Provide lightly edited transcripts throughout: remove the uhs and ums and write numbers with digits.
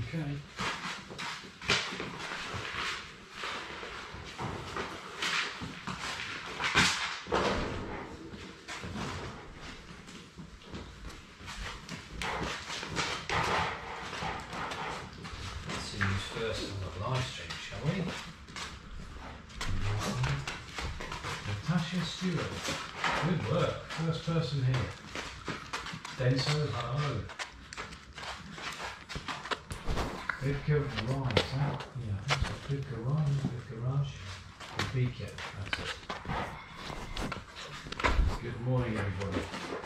Okay. Let's see who's first on the live stream, shall we? Natasha Stewart. Good work. First person here. Denso, hello. Good garage, yeah, that's a good garage, The beacon, that's it. Good morning, everybody.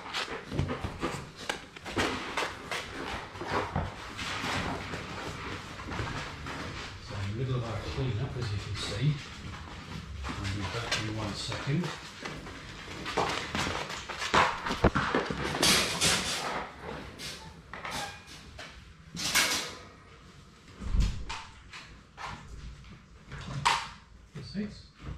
So in the middle of our clean-up, as you can see. I'll be back in 1 second. Thanks.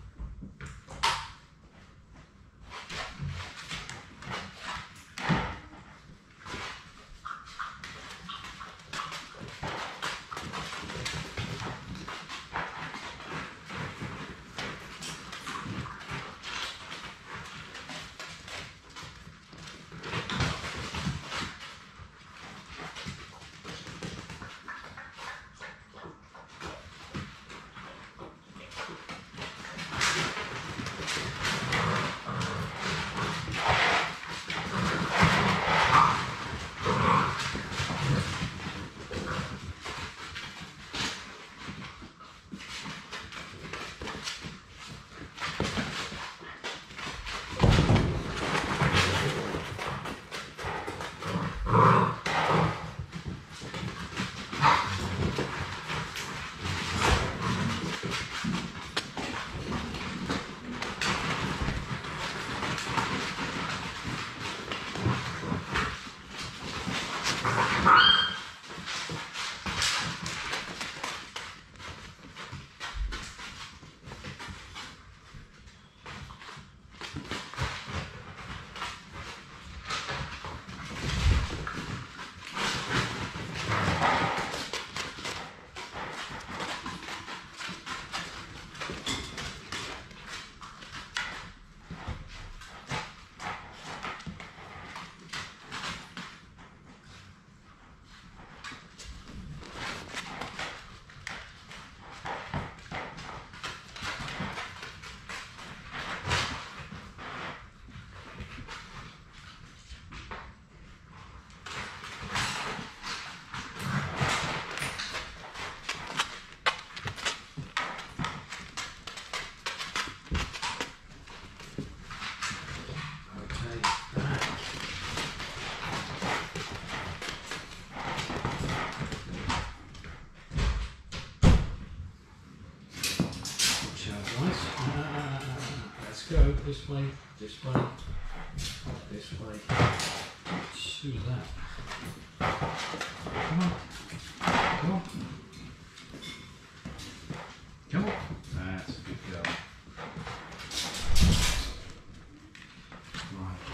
Go this way, this way, this way. Who's that? Come on, come on, come on. That's a good girl. Right,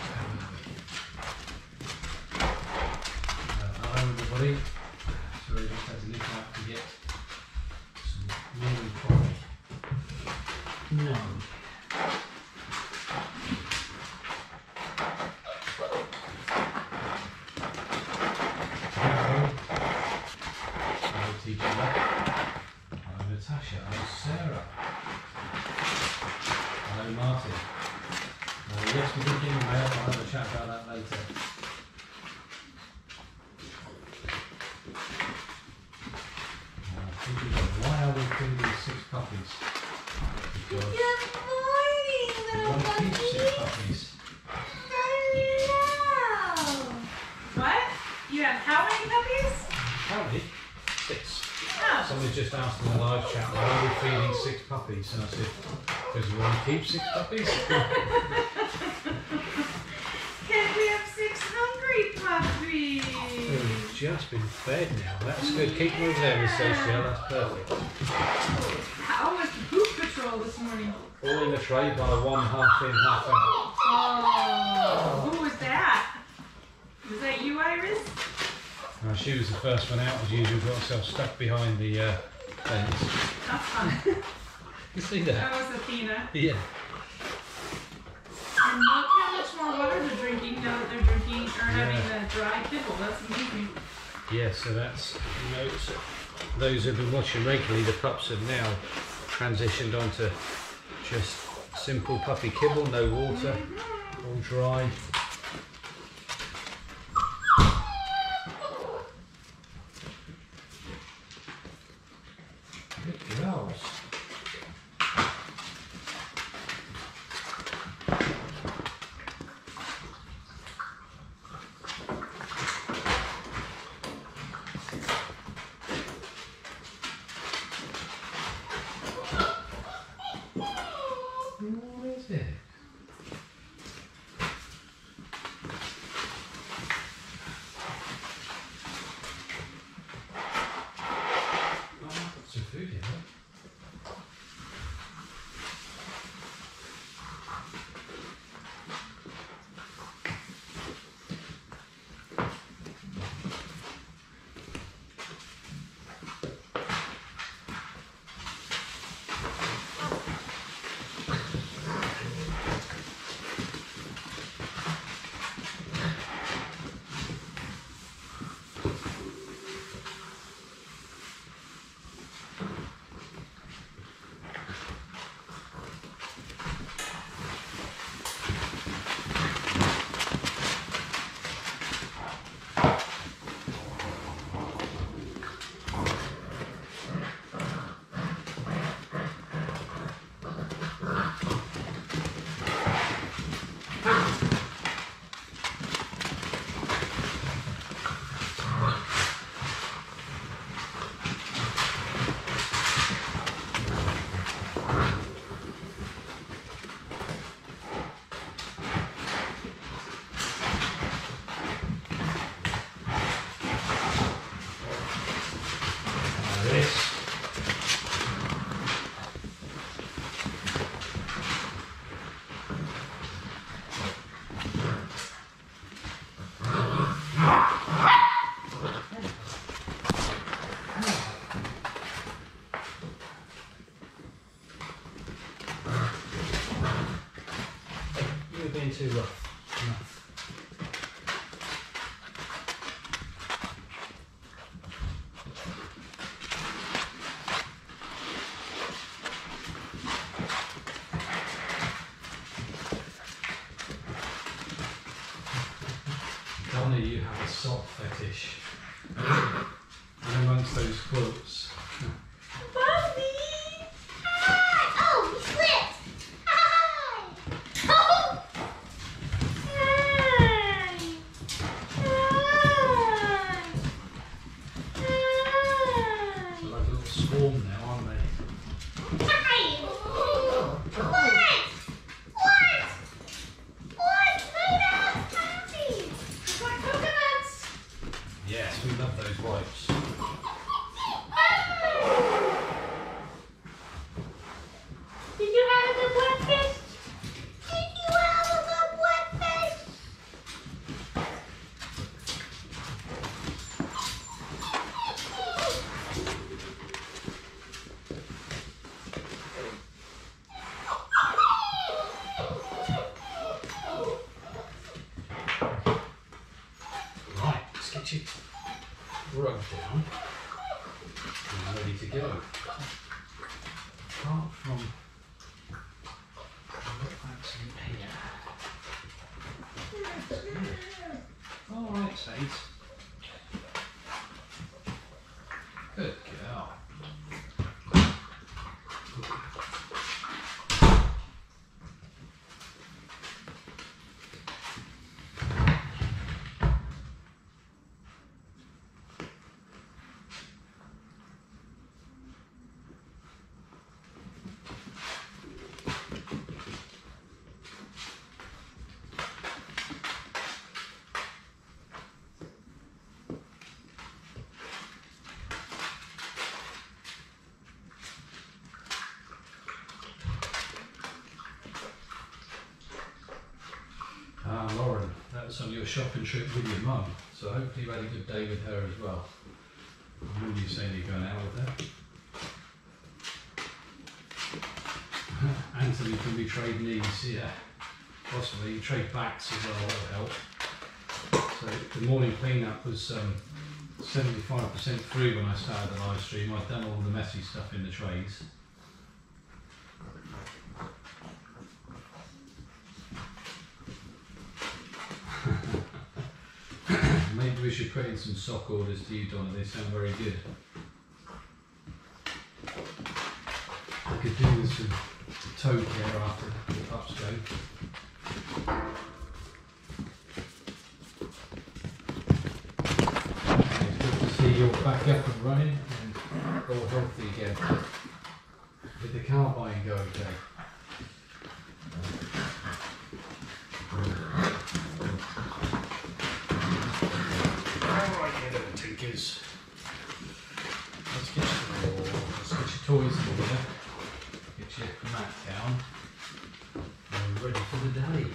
hello everybody. Sorry, just had to nip out to get some morning coffee. No. Hello Natasha, hello Sarah, hello Martin. Yes, we did get email, I'll have a chat about that later. Why are we feeding 6 puppies? Because good morning, little we want to keep 6 puppies. Hello. What? You have how many puppies? How many? 6. Oh. Somebody just asked in the live chat, why are we feeding 6 puppies? And I said, because we want to keep 6 puppies. Can we have 6 hungry puppies? They've just been fed now. That's good. Keep them over there, Miss Social. That's perfect. How was the poop patrol this morning? All in the tray by 1 half in, half out. Oh, who was that? Was that you, Iris? She was the first one out, as usual, got herself stuck behind the fence. That's fun. You see that? That was Athena. Yeah. And look how much more water they're drinking now that they're drinking or having the dry kibble. That's amazing. Yeah, so that's, you know, so those who've been watching regularly, the pups have now transitioned onto just simple puppy kibble, no water, all dry. Good girls. What is it? Oh, I've got some food here. You're being too rough. Enough. Donna, you have a sock fetish. And amongst those quilts. Bobby! Hi! Oh, he slipped! Hi! Oh! Hi! Hi! Hi! They're like a little swarm now, aren't they? Hi! What? What? Leda! Happy! It's like coconuts! Yes, we love those wipes. Did you have a good breakfast? Did you have a good breakfast? Right, let's get you rubbed down and ready to go. Apart from that's in here. Alright, Sadie. Good girl. Lauren, that was on your shopping trip with your mum. So hopefully you had a good day with her as well. I remember you saying you're going out with her. Anthony can be trading these, yeah. Possibly. You trade backs as well, that will help. So the morning clean-up was 75% through when I started the live stream. I'd done all the messy stuff in the trays. Maybe we should put in some sock orders to you, Donna. They sound very good. I could do with some toe care after the pups go. It's good to see you're back up and running and all healthy again. Did the car buying go okay? Let's get your toys in here, get your mat down, and we're ready for the day.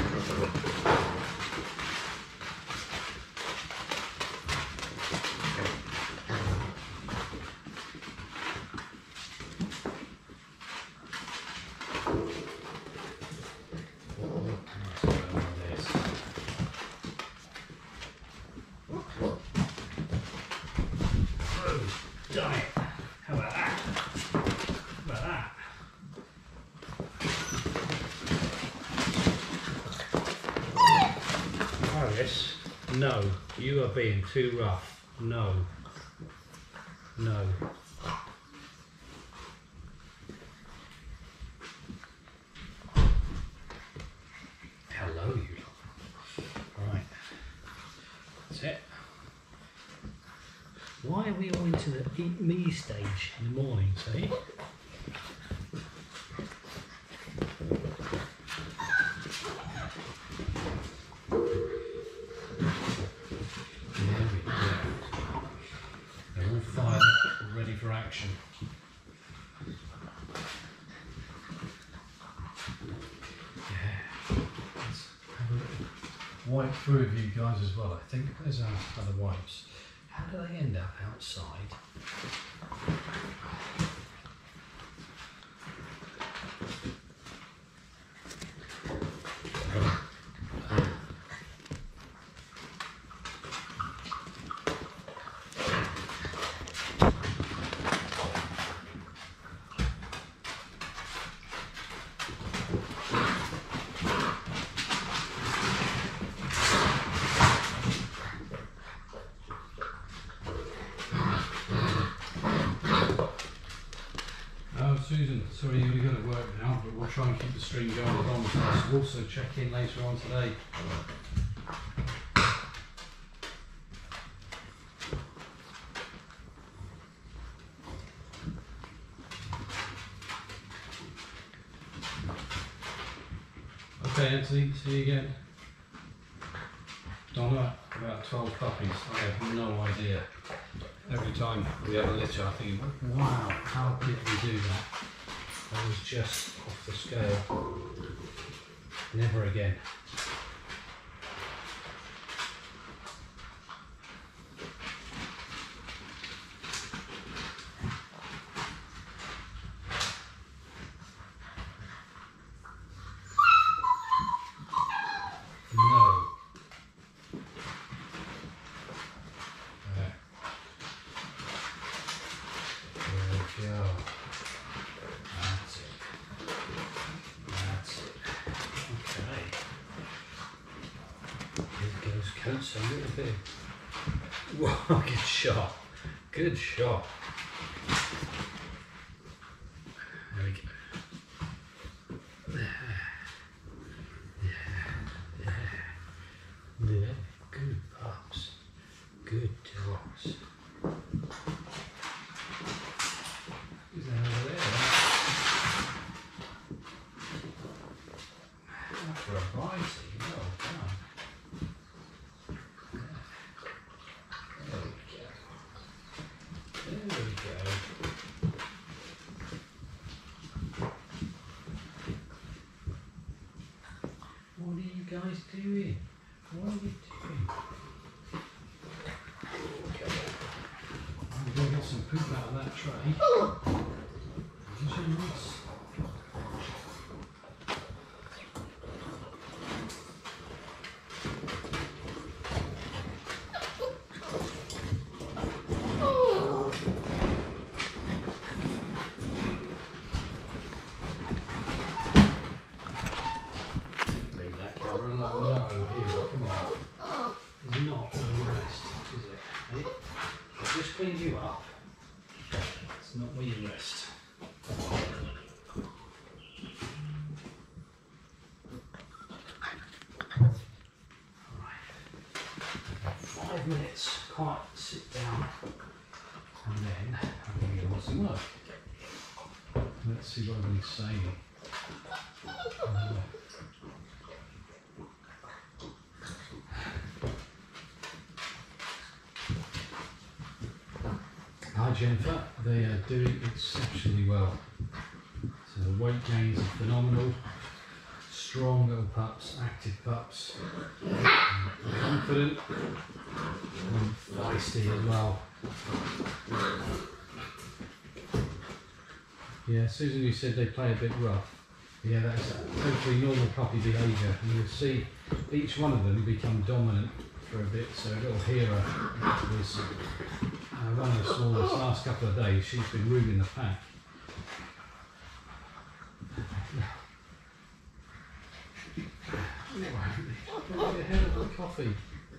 Done it. How about that? How about that? Iris, no, you are being too rough. No. No. Hello, you lot. Right. That's it. Why are we all into the eat me stage in the morning, see? There we go. They're all fired up, ready for action. Yeah. Let's have a little wipe through of you guys as well. I think there's our other wipes. How do they end up outside? Susan, sorry you've got to work now, but we'll try and keep the stream going as long as possible, so check in later on today. Okay Anthony, see you again. Donna, about 12 puppies, I have no idea. Every time we have a litter I think, wow, how did we do that? That was just off the scale. Never again. No. Go. That's it. That's it. Okay. Here goes coats a little bit. Whoa, good shot. Good shot. There we go. There. Good pups. Good dogs. What are you guys doing? What are you doing? poop out of that tray. There's your nuts. Cleaned you up. It's not where you rest. Alright. 5 minutes, quiet, sit down, and then I'm going to get on some work. Let's see what I'm saying. Hi Jennifer, they are doing exceptionally well. So the weight gains are phenomenal. Strong little pups, active pups, confident and feisty as well. Yeah, Susan, you said they play a bit rough. Yeah, that's totally normal puppy behaviour, and you'll see each one of them become dominant for a bit. So little Hera was one of the smallest. Last couple of days she's been ruling the pack. Get ahead of the coffee.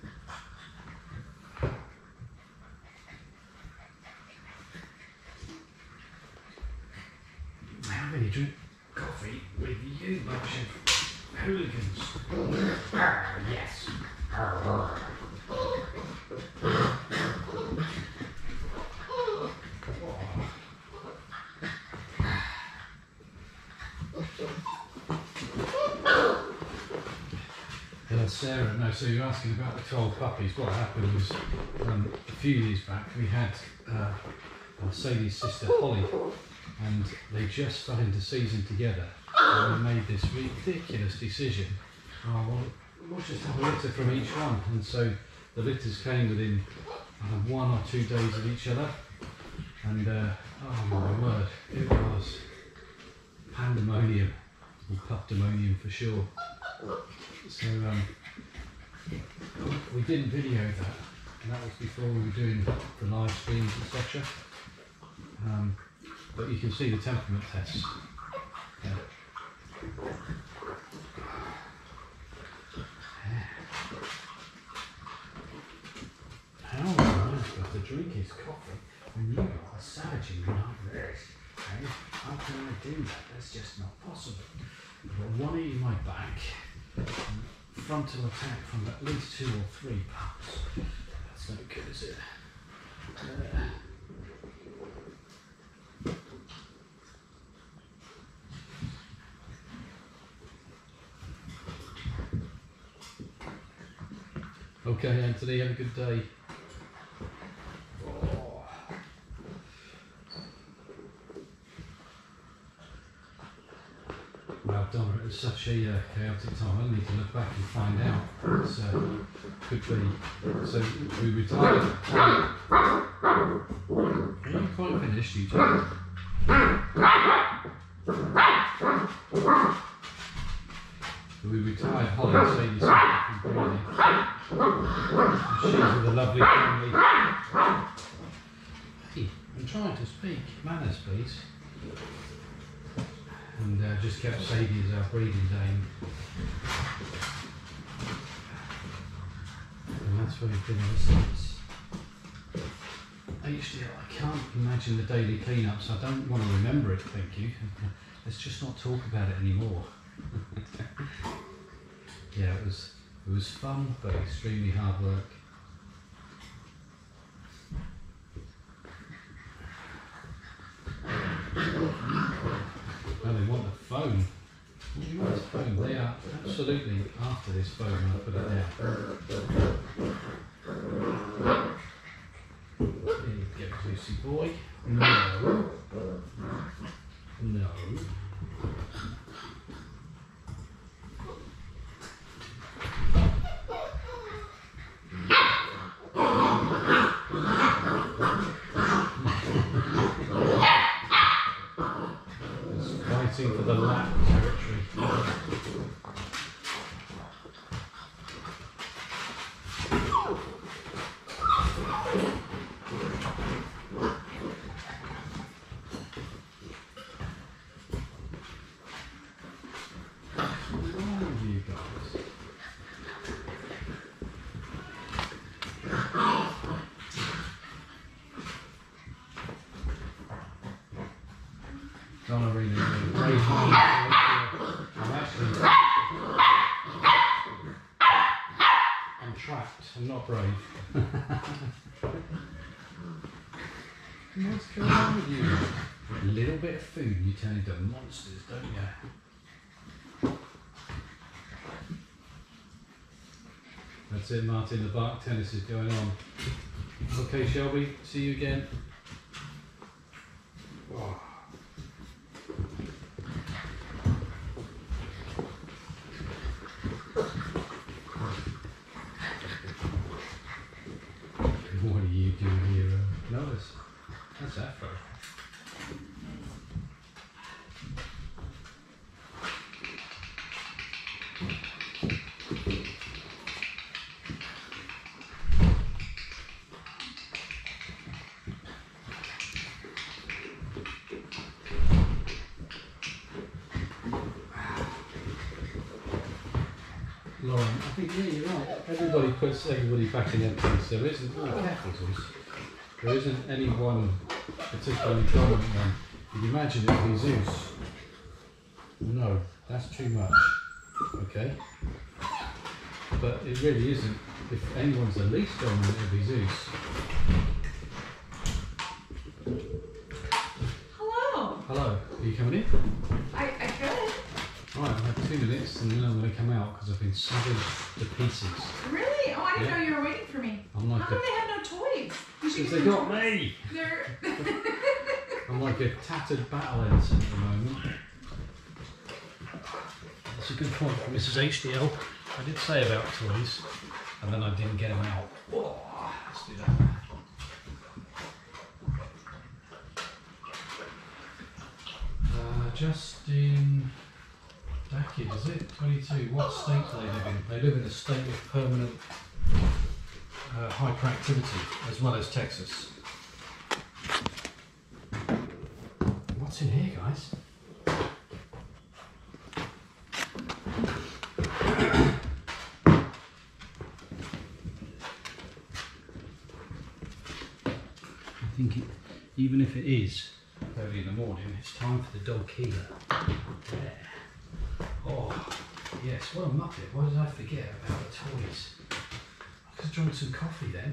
How many drink coffee with you bunch of hooligans? Yes. Sarah, no, so you're asking about the 12 puppies. What happened was a few years back we had Sadie's sister Holly, and they just fell into season together, and we made this ridiculous decision. Oh, well, we'll just have a litter from each one, and so the litters came within 1 or 2 days of each other, and oh my word, it was pandemonium, or puppdemonium for sure. So we didn't video that, and that was before we were doing the live streams, etc. But you can see the temperament tests. Yeah. How on earth does to drink his coffee when you are savaging like this? Okay? How can I do that? That's just not possible. I've got one eating my back. Frontal attack from at least 2 or 3 pups. That's no good, is it? Okay, Anthony, have a good day. Well done, it was such a chaotic time. I need to look back and find out. It's, could be. So we retired. Are you quite finished, you two? We retired Holly, Sadie from breeding. She's with a lovely family. Hey, I'm trying to speak. Manners, please. And just kept Sadie as our breeding dame. And that's where we've been ever since. I can't imagine the daily cleanups. I don't want to remember it, thank you. Let's just not talk about it anymore. Yeah, it was fun, but extremely hard work. Oh, they want the phone. What do you want this phone? They are absolutely after this phone when I put it there. Here you go, Lucy boy. No. No. fighting for the lap territory. Donna really brave. I'm trapped. I'm not brave. What's going on with you? A little bit of food and you turn into monsters, don't you? That's it, Martin. The bark tennis is going on. Okay, Shelby. See you again. Oh. What are you doing here? Notice. That's Afro. Lauren, I think, yeah, you're right. Everybody puts everybody back in their place. There isn't, there isn't any one particularly dominant one. You'd imagine it would be Zeus. No, that's too much. Okay? But it really isn't. If anyone's the least dominant, it would be Zeus. Hello. Hello, are you coming in? I could. Right, I've had 2 minutes and then I'm going to come out because I've been savaged to pieces. Really? Oh, I didn't Yeah. know you were waiting for me. I'm like How come they have no toys? You should because get they some got toys. me! They're I'm like a tattered battle ensign at the moment. That's a good point from Mrs. HDL. I did say about toys and then I didn't get them out. Oh, let's do that. Justin Dackett, is it? 22. What state do they live in? They live in a state of permanent hyperactivity, as well as Texas. What's in here, guys? I think even if it is early in the morning, it's time for the dog healer. Yeah. Oh, yes, what a muppet. Why did I forget about the toys? I could have drunk some coffee then.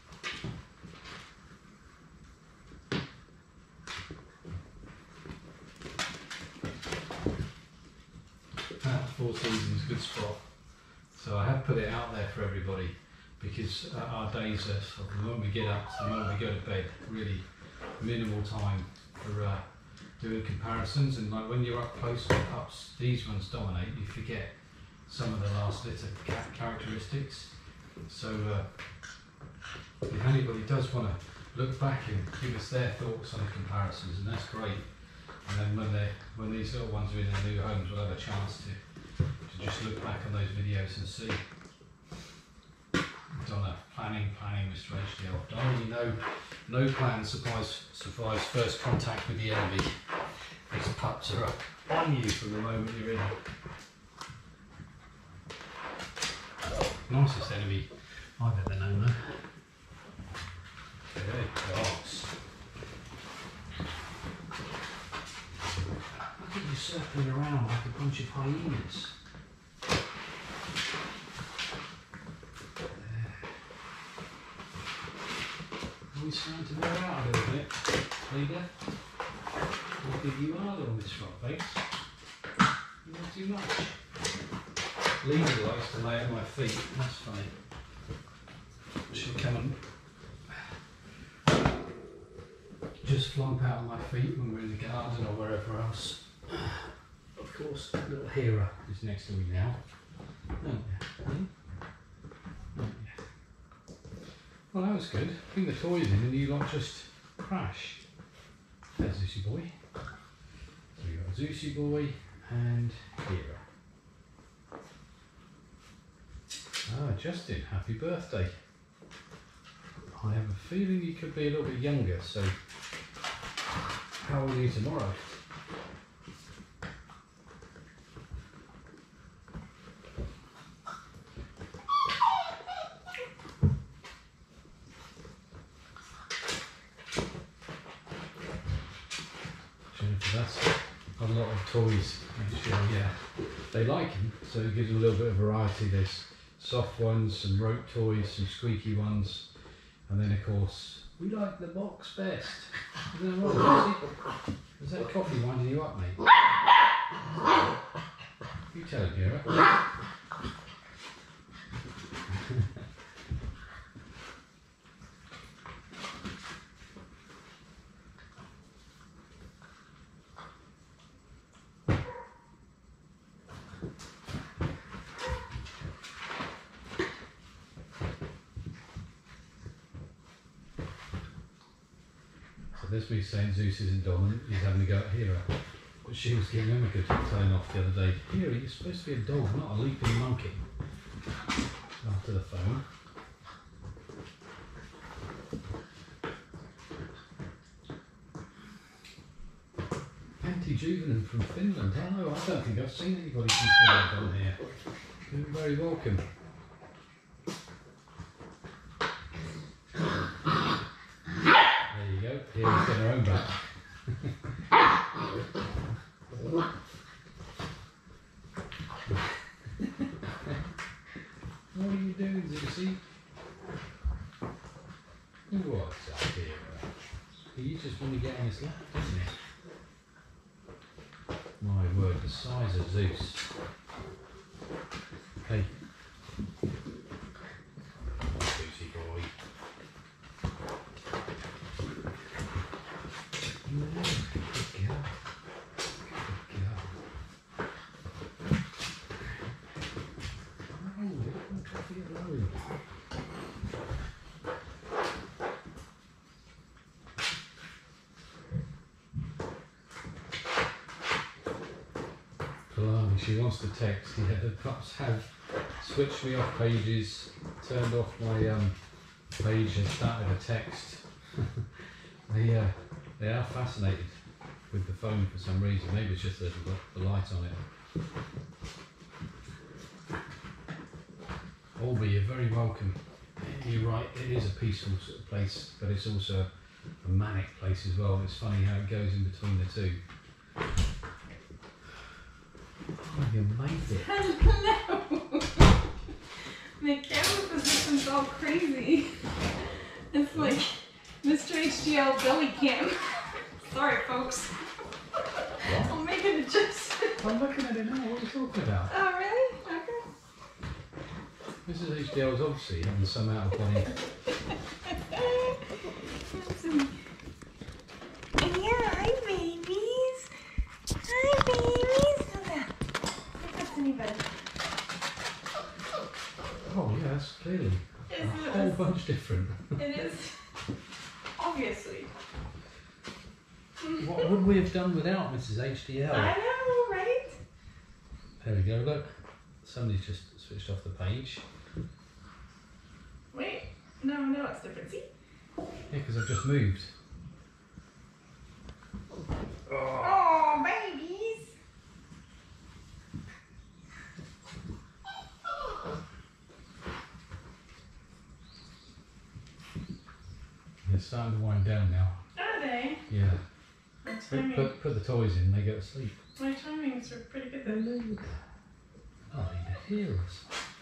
Four Seasons, good spot. So I have put it out there for everybody because our days are sort of the moment we get up to the moment we go to bed, really minimal time for doing comparisons. And like when you're up close with pups, these ones dominate. You forget some of the last litter characteristics. So if anybody does want to look back and give us their thoughts on the comparisons, and that's great. And then when these little ones are in their new homes, we'll have a chance to just look back on those videos and see. Donna, planning, Mr. HDL. Donna, you know, no plan survives first contact with the enemy. These pups are up on you from the moment you're in. Nicest enemy I've ever known, though. Okay, dogs. Look at you circling around like a bunch of hyenas. Are we starting to wear out a little bit, Leda? How big you are on this rock face? Not too much. Leda likes to lay at my feet, that's funny. She'll come and just flump out at my feet when we're in the garden or wherever else. Of course, little Hera is next to me now. Well, that was good. Bring the toys in and you lot just crash. There's this boy. So you got Zeusy boy and Hera. Ah, Justin, happy birthday. I have a feeling you could be a little bit younger, so how old are you tomorrow? Jennifer, that's a lot of toys. Actually, yeah, they like them, so it gives them a little bit of variety. There's soft ones, some rope toys, some squeaky ones, and then of course we like the box best. Is that right, Lucy? Is that coffee winding you up, mate? You tell it, Hera. So this me saying Zeus isn't dominant, he's having a go at Hera. But she was giving him a good telling off the other day. Hera, you're supposed to be a dog, not a leaping monkey. After the phone. Anti-juvenile from Finland. Hello, I don't think I've seen anybody from Finland on here. You're very welcome. There you go, Hera's getting her own back. What are you doing, Zeusy? What's up, Hera? You just want to get on his lap, don't you? My word, the size of Zeus. Hey. Zeusy boy. No, good girl. Good girl. Oh, little coffee alone. Blimey, she wants to text. Yeah, the pups have switched me off pages, turned off my page and started a text. They are fascinated with the phone for some reason. Maybe it's just the light on it. Albie, you're very welcome. You're right, it is a peaceful sort of place, but it's also a manic place as well. It's funny how it goes in between the two. Oh, you made it. Hello! My camera position's all crazy. It's like Mr. HDL belly cam. Sorry, folks. What? I'll make an adjustment. I'm looking at it now. What are you talking about? Oh, really? Okay. Mrs. HDL is obviously having some out of body. Yeah, hi, babies. Hi, babies. Look at that. If that's any better. Oh, yeah, that's clearly a whole bunch different. It is. Obviously. What would we have done without Mrs. HDL? I know, right? There we go, look. Somebody's just switched off the page. Wait. No, it's different. See? Yeah, because I've just moved. Oh, babies. They're starting to wind down now. Are they? Yeah. My timing. Put the toys in, they go to sleep. My timings are pretty good though. Oh, you hear us.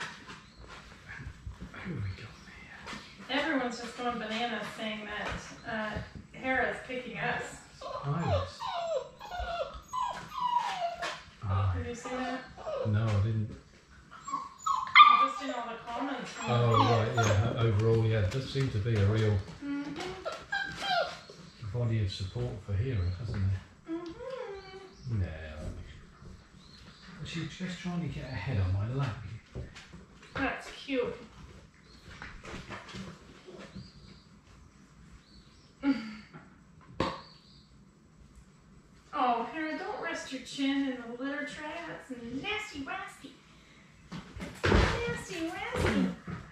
Who have we got here? Everyone's just going bananas saying that Hera's picking us. Iris. Ah, Did you see that? no, I didn't. Just in all the comments. From Oh, right, yeah. Overall, yeah, it does seem to be a real body of support for Hera, hasn't there? No. She's just trying to get her head on my lap. That's cute. Oh, Hera, don't rest your chin in the litter tray. That's nasty, rasty. Nasty, rasty.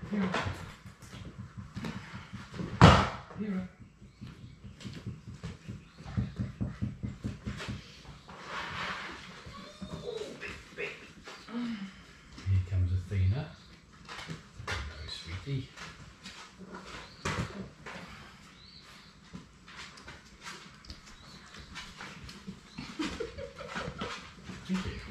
Hera. Here comes Athena. Hello, sweetie. Thank you.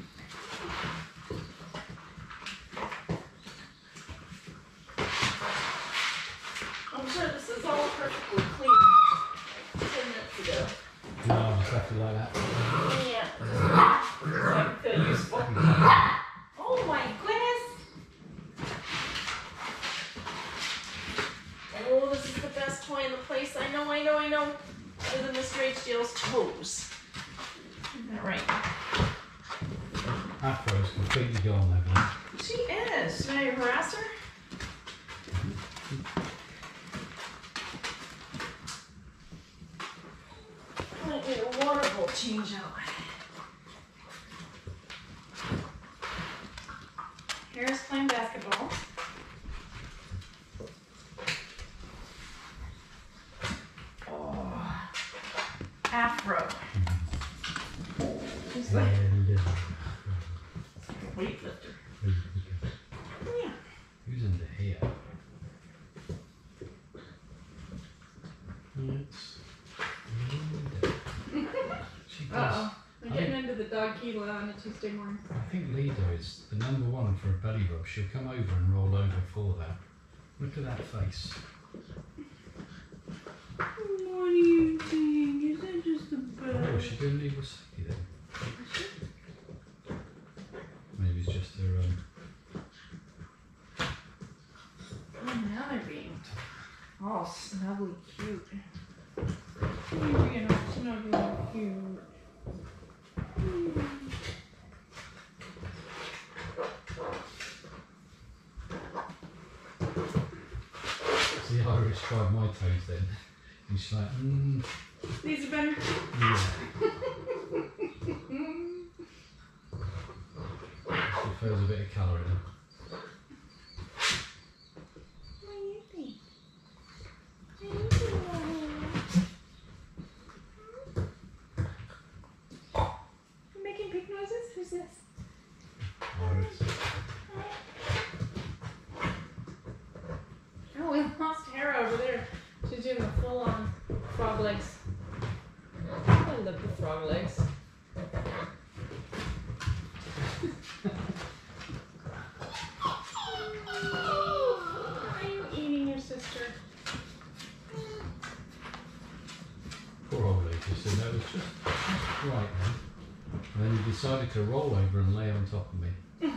I'm sure this is all perfectly clean 10 minutes ago. No, I just left it like that. Yeah. So I can feel useful. Oh my goodness! Oh, this is the best toy in the place. I know. Other than Mr. HDL's toes. Isn't that right? Afro's completely gone now, man. She is. Should I harass her? Might need a water bowl change out. Hera's playing basketball. Oh, Afro. She's like a weightlifter. Yeah. Who's under here? It's Leda. She does. Uh-oh. We're getting into the dog kilo on a Tuesday morning. I think Leda is the number one for a belly rub. She'll come over and roll over for that. Look at that face. What do you think? Is that just a bird? Oh, she didn't need Sadie then. Maybe it's just her Oh, now they're being all snuggly cute. You're being all snuggly cute. See, Irish tried my toes then. And she's like, These are better? yeah. She feels a bit of colour in them. What do you think? What do you think about it? You're making pig noises? Who's this? Iris. Oh, we lost Hera over there. She's doing the full-on frog legs. I love the frog legs. Are you eating your sister? Poor old lady, so that was just right then. And then you decided to roll over and lay on top of me.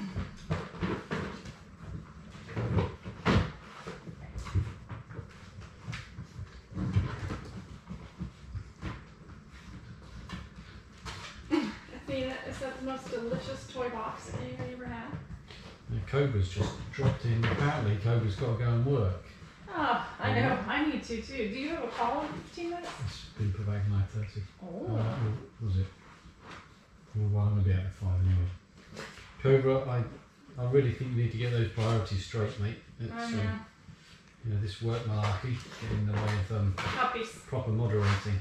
Athena, is that the most delicious toy box anybody ever had? And Cobra's just dropped in. Apparently Cobra's got to go and work. Oh, I know. I need to too. Do you have a call in 15 minutes? It's been put back 9:30. Oh. Was it? Well, I'm going to be out at 5 anyway. Cobra, I really think you need to get those priorities straight, mate. It's, I know. you know, this work malarkey getting in the way of Puppies. proper moderating.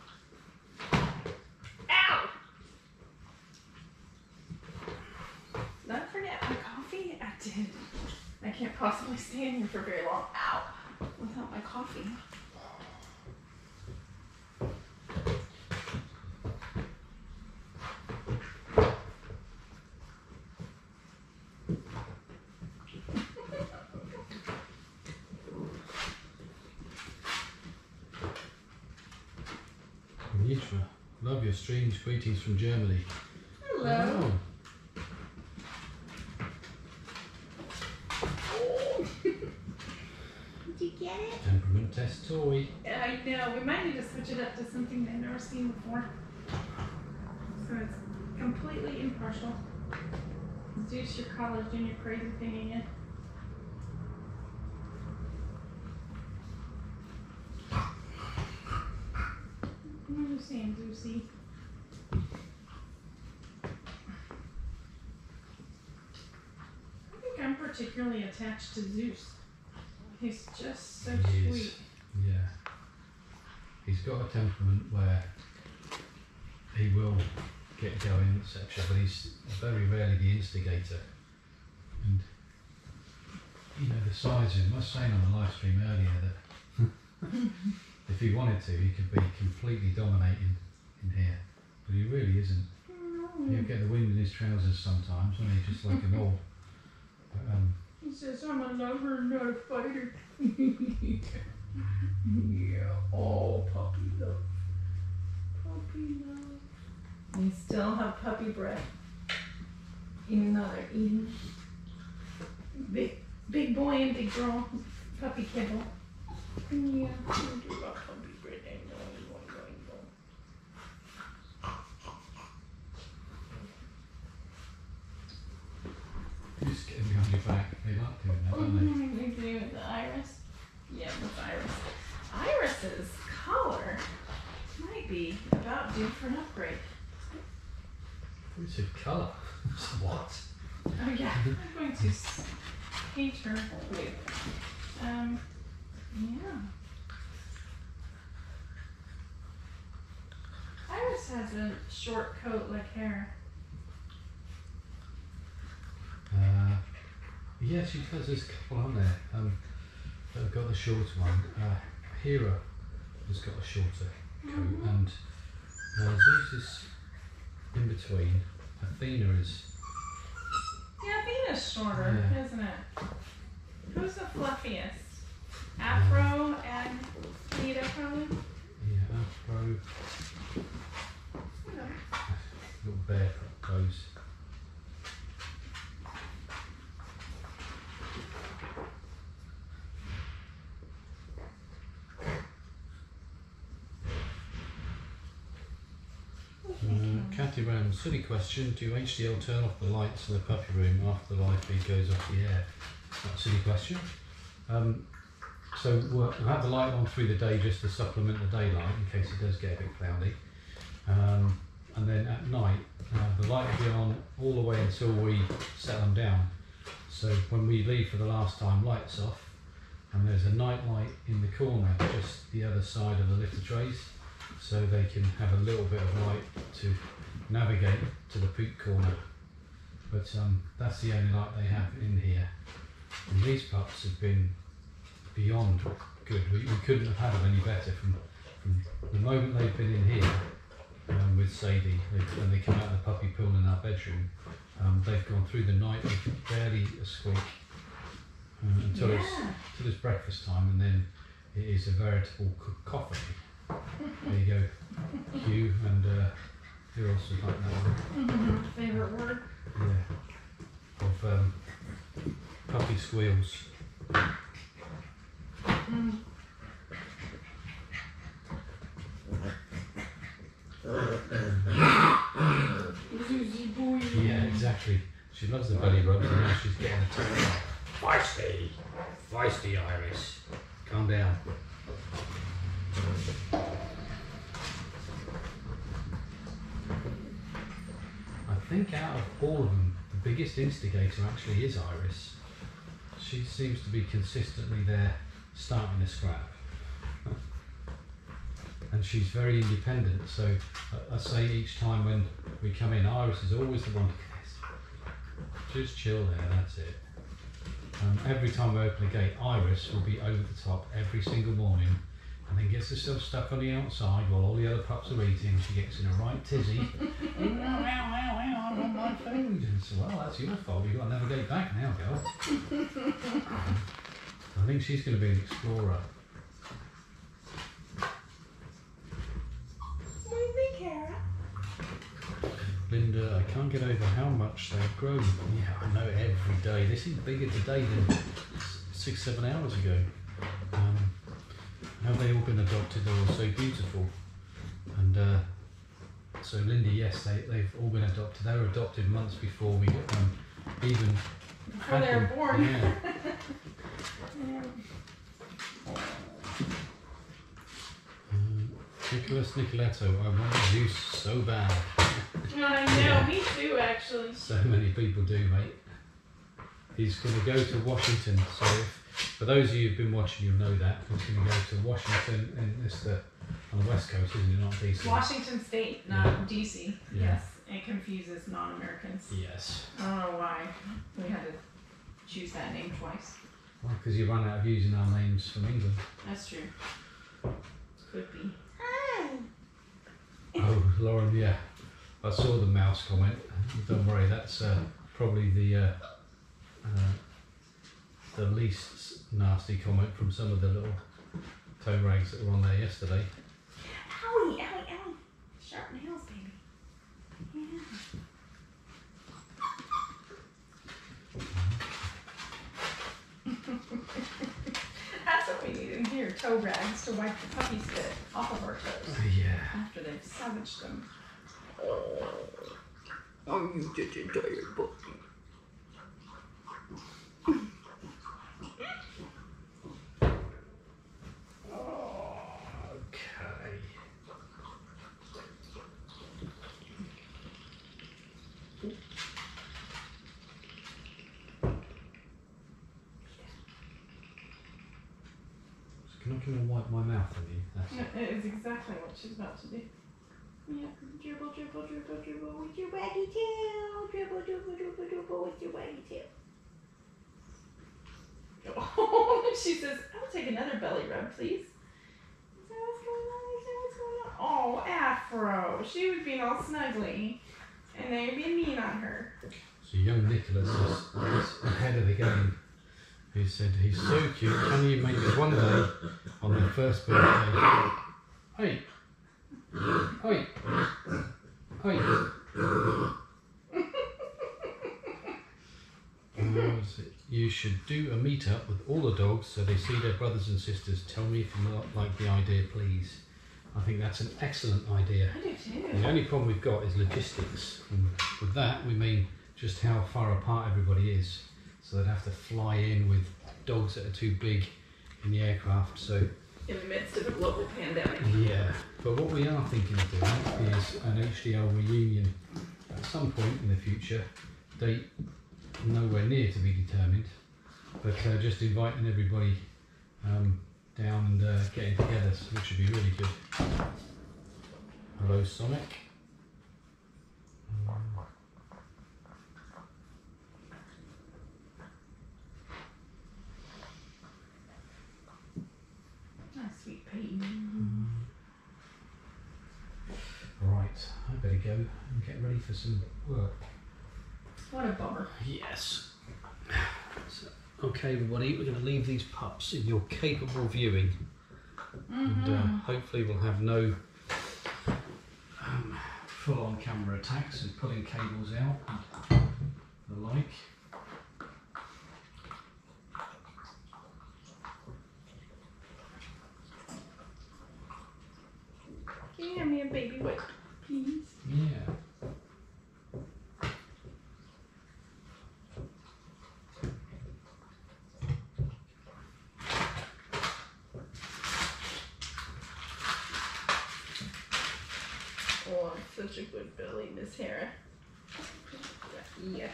Ow! Did I forget my coffee? I did. I can't possibly stay in here for very long. Ow! Without my coffee. Konnichiwa. Love your streams. Greetings from Germany. Hello. Oh, Did you get it? temperament test toy. Yeah, I know. We might need to switch it up to something they've never seen before. So it's completely impartial. Zeus, your college doing your crazy thing again. What are you saying, Zeusy? particularly attached to Zeus. He's just so He is. sweet. Yeah. He's got a temperament where he will get going, etc. But he's very rarely the instigator. And you know the size of him. I was saying on the live stream earlier that if he wanted to, he could be completely dominating in here. But he really isn't. He'll get the wind in his trousers sometimes, and he's just like a mole. But, He says, I'm a lover, not a fighter. Yeah, oh, puppy love. Puppy love. They still have puppy breath, even though they're eating big boy and big girl puppy kibble. Yeah, we do love puppy breath. you just get him behind your back. They like doing that, don't they? They do with the iris. Yeah, with iris. Iris's color might be about due for an upgrade. It's a colour. What? Oh yeah, I'm going to paint her blue. Yeah. Iris has a short coat like Hera. Yeah, she does. There's a couple on there. I've got the shorter one. Hera has got a shorter coat, and Zeus is in between. Athena is. Yeah, Athena's shorter, Yeah. isn't it? Who's the fluffiest? Afro and Leda, probably? Yeah, Afro. Little bear pose. Cathy Ram, silly question. Do HDL turn off the lights in the puppy room after the live feed goes off the air? That's a silly question. So we'll have the light on through the day just to supplement the daylight in case it does get a bit cloudy. And then at night, the light will be on all the way until we set them down. So when we leave for the last time, lights off, and there's a night light in the corner, just the other side of the litter trays, so they can have a little bit of light to navigate to the poop corner. But that's the only light they have in here. And these pups have been beyond good. We couldn't have had them any better from the moment they've been in here with Sadie. When they come out of the puppy pool in our bedroom, they've gone through the night with barely a squeak until it's breakfast time, and then it is a veritable cacophony. There you go, Hugh, and who else was like that? Favorite word? Yeah, of puppy squeals. Yeah, exactly. She loves the belly rubs, and now she's getting attacked. Feisty! Feisty Iris. Calm down. I think out of all of them, the biggest instigator actually is Iris. She seems to be consistently there starting a scrap. And she's very independent, so I say each time when we come in, Iris is always the one to just chill there, that's it. Every time we open a gate, Iris will be over the top every single morning, and then gets herself stuck on the outside while all the other pups are eating. She gets in a right tizzy. I want my food. And so, well, that's your fault. You've got to navigate back now, girl. I think she's going to be an explorer. What do you think, Hera? Linda, I can't get over how much they've grown. Yeah, I know every day. They seem bigger today than 6-7 hours ago. Have they all been adopted? They're all so beautiful. And so Linda, yes, they've all been adopted. They were adopted months before we got them, even Before they were born. Yeah. Nicholas Nicoletto, I want Zeus so bad. I know, me too, actually. So many people do, mate. He's going to go to Washington. So for those of you who've been watching, you'll know that. He's going to go to Washington, and it's on the West Coast, isn't it? Not DC. Washington State, not DC. Yeah. Yes, it confuses non-Americans. Yes. I don't know why we had to choose that name twice. Well, because you run out of using our names from England. That's true. Could be. Oh, Lauren, yeah. I saw the mouse comment. Don't worry, that's probably the least nasty comment from some of the little toe rags that were on there yesterday. Owie, owie, owie. Sharp nails, baby. Yeah. That's what we need in here, toe rags to wipe the puppy spit off of our toes. Yeah. After they've savaged them. Oh, you such a tired puppy. Okay. Can I come and wipe my mouth on you? That's it. It is exactly what she's about to do. Yeah, dribble, dribble, dribble, dribble with your waggy tail. Dribble, dribble, dribble, dribble with your waggy tail. Oh, she says, I'll take another belly rub, please. Is that what's going on? Is that what's going on? Oh, Afro. She was being all snuggly. And they're being mean on her. So young Nicholas is ahead of the game. He said, he's so cute, can you make it one day on their first birthday? Hey! Hey! Hey! You should do a meet-up with all the dogs so they see their brothers and sisters. Tell me if you like the idea, please. I think that's an excellent idea. I do too. The only problem we've got is logistics. And with that, we mean just how far apart everybody is. So they'd have to fly in with dogs that are too big in the aircraft. So in the midst of a global pandemic. yeah, but what we are thinking of doing is an HDL reunion at some point in the future. Date nowhere near to be determined, but just inviting everybody down and getting together, which would be really good. Hello, Sonic. Sweet pea. Right, I better go and get ready for some work. What a bummer. Yes. So, okay, everybody, we're going to leave these pups in your capable viewing, and hopefully we'll have no full-on camera attacks and pulling cables out and the like. Can you hand me a baby wipe, please? Yeah. Oh, such a good belly, Miss Hera. Yeah.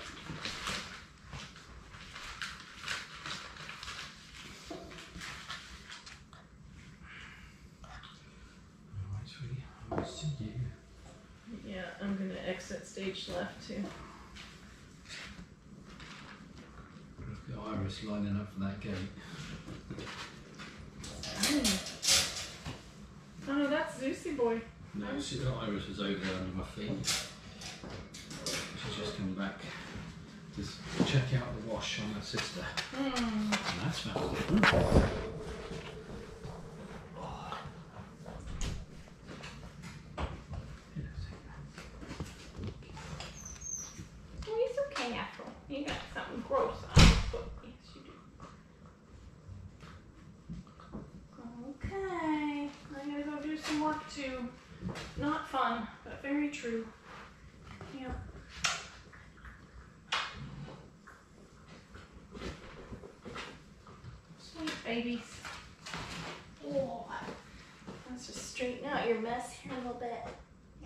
Alright, sweetie, I'll see you. Yeah, I'm gonna exit stage left too. I've got Iris lining up for that gate. Oh, that's Zeusy boy. No, see, Iris is over there under my feet. She's just come back to check out the wash on her sister. And that smells different. Oh, he's okay, Afro. You got something gross on his foot. Yes, you do. Okay. I'm gonna go do some work too. Not fun, but very true. Yeah. Sweet babies. Oh, let's just straighten out your mess here a little bit. Yeah.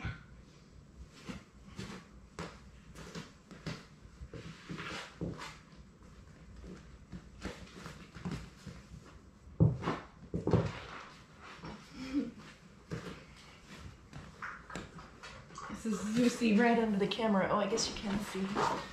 This is Zeusy right under the camera. Oh, I guess you can see.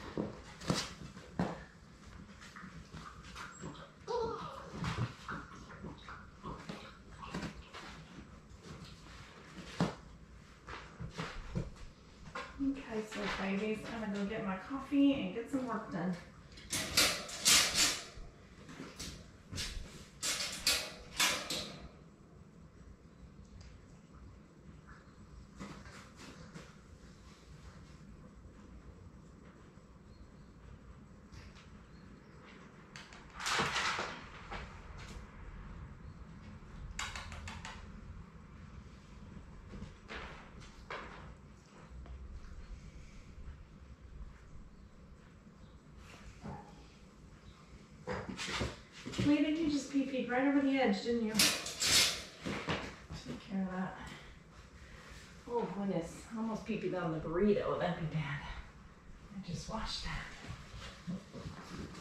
Okay, so babies, I'm gonna go get my coffee and get some work done. Leda, you just pee-peed right over the edge, didn't you? Take care of that. Oh goodness, I almost pee-peed on the burrito. That'd be bad. I just washed that.